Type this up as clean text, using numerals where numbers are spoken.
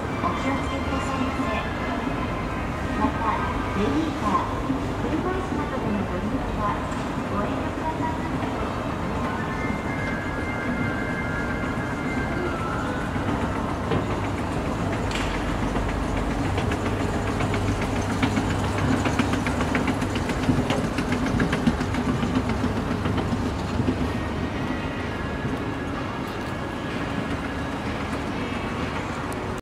お気をつけくださいませ。また、ベビーカー